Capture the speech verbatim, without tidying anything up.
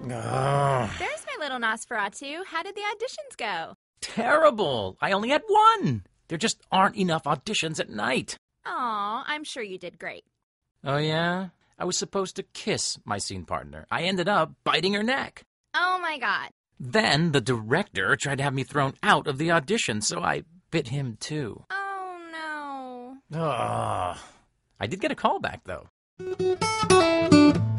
Ugh. There's my little Nosferatu. How did the auditions go? Terrible. I only had one. There just aren't enough auditions at night. Aw, I'm sure you did great. Oh, yeah? I was supposed to kiss my scene partner. I ended up biting her neck. Oh, my God. Then the director tried to have me thrown out of the audition, so I bit him too. Oh, no. Ugh. I did get a call back, though.